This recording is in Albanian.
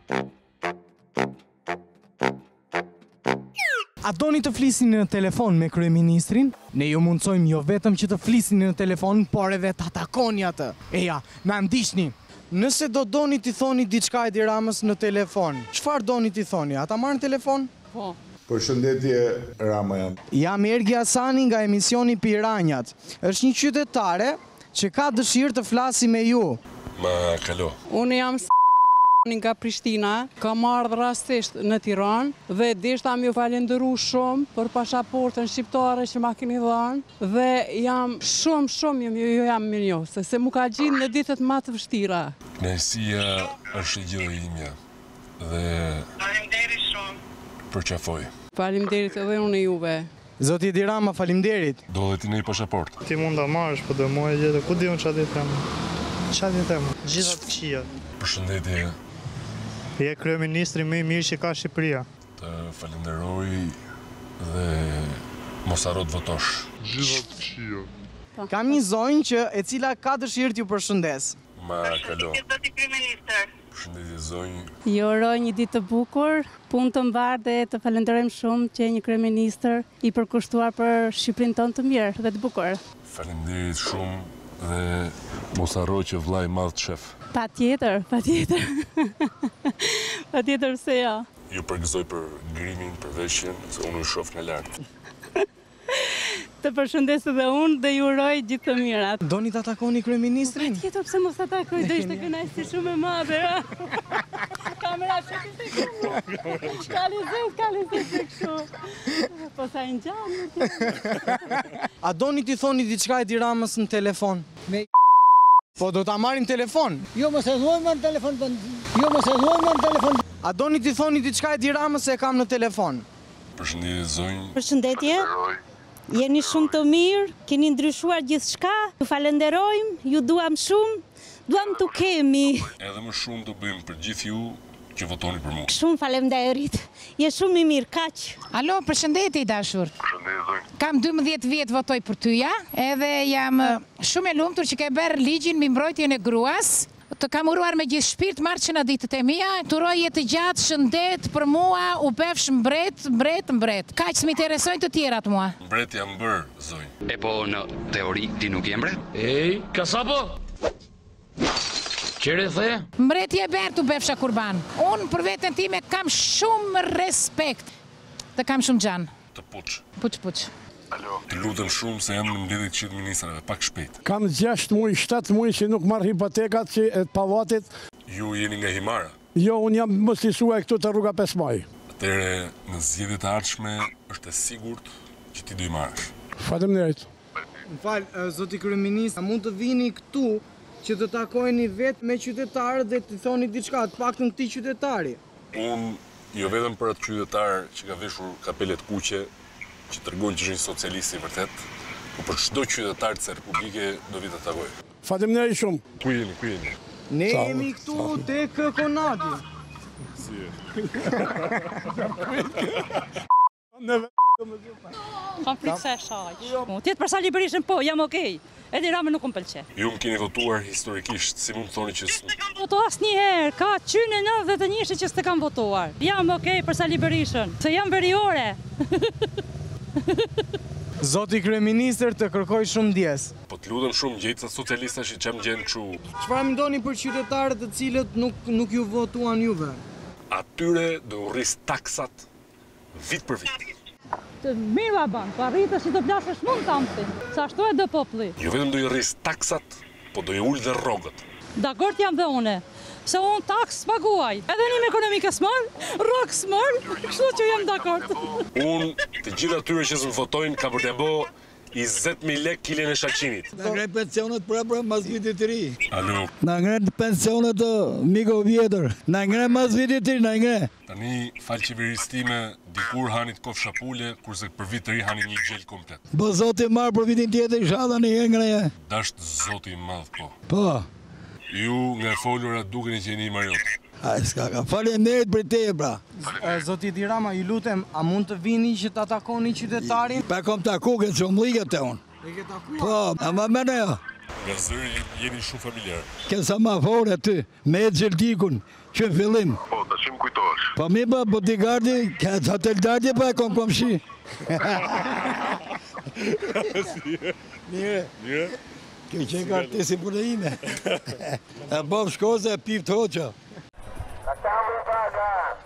A doni të flisni në telefon me kryeministrin? Ne ju mundsojmë jo vetëm që të flisni në telefon, por edhe të atakoni atë. Eja, na ndiqni. Nëse do doni t'i thoni diçka Edi Ramës në telefon, çfarë doni t'i thoni? Ata marrin telefon? Po. Përshëndetje, Rama jam. Jam Ergi Hasani nga emisioni Piranjat. Është një qytetare që ka dëshirë të flasi me ju. Ma kalo. Unë jam nga Prishtina, kam ardhur rastisht në Tiranë dhe deshta më ju falenderu shumë për pasaportën shqiptare që ma keni dhënë dhe jam shumë ju jam mirënjohëse se mu ka gjinë në ditët më të vështira. Kënaqësia është gjë e imja dhe faleminderit shumë. Përqafoj. Faleminderit edhe unë juve. Zoti Edi Rama, faleminderit. Do dhe ti në i pasaport. Ti mund ta marrësh, po do mua gjete. Ku diun çfarë ditë jam? Çfarë ditë jam? Gjitha të këqija. Përshëndetje. Je kryeministri më i mirë që ka Shqipëria. Të falenderoj dhe mos harro të votosh. Gjitha të këqija. Kam një zonjë që e cila ka dëshirë t'ju përshëndes. Ma kalo. Zoti kryeministër. Përshëndetje zonjë. Ju uroj një ditë të bukur, punë të mbarë dhe të falenderojmë shumë që një kryeministër i përkushtuar për Shqipërinë tonë të mirë dhe të bukur. Faleminderit shumë dhe mos harro që vllai i madh shef. Patjetër. Patjetër pse jo. Ju përgëzoj për ngrimin, për veshjen, se unë ju shoh nga lart. Të përshëndes edhe unë dhe ju uroj gjithë të mirat. Doni ta takoni kryeministrin? Patjetër pse mos ta takoj, do ishte kënaqësi shumë e madhe. Kamera shëtit e kumë. Kalizet e kështu. Po sa i ngjan. A doni t'i thoni diçka Edi Ramës në telefon? Po do ta marrim telefon? Jo mos e thuajmë në telefon. A doni t'i thoni diçka Edi Ramës se e kam në telefon? Përshëndetje zonjë. Përshëndetje. Jeni shumë të mirë, keni ndryshuar gjithçka. Ju falenderojmë, ju duam shumë, duam t'u kemi. Edhe më shumë do bëjmë për gjithë ju që votoni për mua. Shumë faleminderit. Je shumë i mirë, kaq. Alo, përshëndetje i dashur. Përshëndetje zonjë. Kam 12 vjet votoj për tyja, edhe jam shumë e lumtur që ke bërë ligjin mbi mbrojtjen e gruas. Të kam uruar me gjithë shpirt marrë që në ditët e mia, të uroj jetë gjatë, shëndet për mua, u befsh mbret. Kaq s'mi interesojnë të tjerat mua. Mbret jam bërë, zonjë. E po në teori ti nuk je mbret? Ej, kasapo? Qere the? Mbreti e bërë të befsha kurban. Unë për veten time kam shumë respekt. Dhe kam shumë gjanë. Të puç. Puç. Alo. Të lutem shumë se jam në mbledhje të qytet ministrave, pak shpejt. Kam 6 muaj, 7 muaj që nuk marr hipotekat që e pavatit. Ju jeni nga Himara? Jo, unë jam mësisuar këtu te rruga 5 Maj. Atëre, në zgjedhjet e ardhshme është e sigurt që ti do i marrësh. Faleminderit. M'fal, zoti kryeminist, a mund të vini këtu që të takojeni vetë me qytetarët dhe të thoni diçka, të paktën këtij qytetari? Unë jo vetëm për atë qytetar që ka veshur kapelet kuqe, që tregon që është një socialist i vërtet, por për çdo qytetar të Republike do vi të takoj. Faleminderit shumë. Ku jeni? Ne jemi këtu tek Konadi. Si e? Kam frikë se shaq. Tjetë për Sali Berishën po, jam okej. Edi Rama nuk më pëlqen. Ju më keni votuar historikisht, si mund të thoni që Voto asnjëherë, ka qynë 91 që s'të kam votuar. Jam okej për Sali Berishën, se jam veriore. Zoti kryeministër të kërkoj shumë ndjes. Po të lutem shumë gjejtë socialista që çam gjen kështu. Çfarë mendoni për qytetarët të cilët nuk ju votuan juve? Atyre do rris taksat vit për vit. Të mirë baban, po arritesh që të plasësh mund tamtin. Sa ashtu e do populli. Jo vetëm do i rris taksat, po do i ul dhe rrogët. Dakord jam dhe une. Se unë taks paguaj. Edhe një ekonomike s'mar, rrok s'mar, kështu që jam dakord. Unë të gjithë atyre që s'më votojnë ka për të bo 20.000 lek kilën e shaqinit. Na ngre pensionet pra mas vitit të ri. Alo. Na ngre pensionet miko vjetër. Na ngre mas vitit të ri, na ngre. Tani, falë qeverisë time, dikur hanit kof shapule, kurse për vit të ri hani një gjel komplet. Po zoti marr për vitin tjetër, inshallah në ngreja. Dasht zoti i madh po. Po. Ju nga folura dukeni që jeni i Mariot. Ai s'ka ka. Faleminderit për te pra. Zoti Edi Rama, ju lutem, a mund të vini që ta takoni qytetarin? Pa kom taku që mlliget te unë. E ke takuar? Po, ama më ne. Nga zëri jeni shumë familjar. Ke samafore aty, me Xheldikun, që në fillim. Po, të që më kujtosh? Po mi ba bodyguardi, ka hotel dadje pa e kom komshi. Mire? Ke që ka artisi për e ime. E bom shkoze e pift hoqa.